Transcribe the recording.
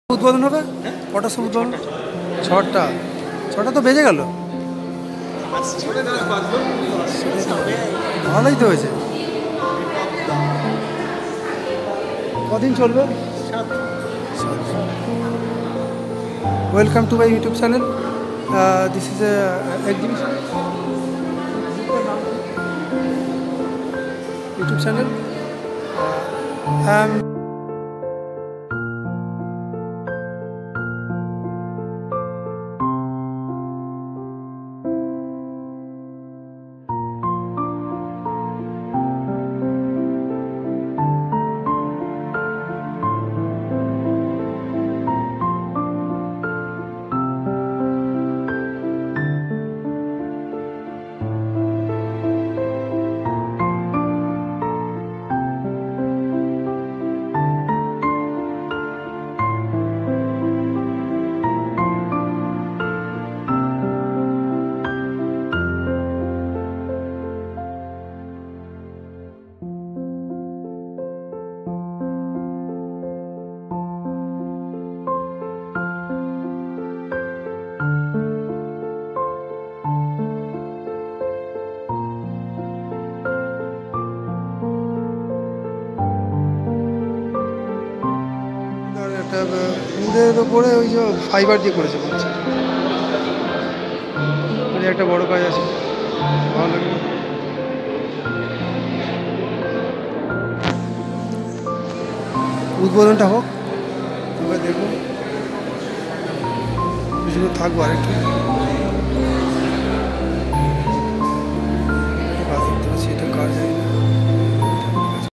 উদ্বোধন হবে কটার সময় উদ্বোধন? ছটা। ছটা তো বেজে গেল। ভালোই তো হয়েছে। কদিন চলবে? Welcome to my YouTube channel. This is a exhibition YouTube channel. একটা উডের ওপরে ওই যে ফাইবার দিয়ে করেছে বলছে, একটা বড় কাজ আছে, ভালো লাগে। উদ্বোধনটা হোক, তবে দেখবো কিছুক্ষণ থাকবো আরেকটু। এটা কাজ জানি না।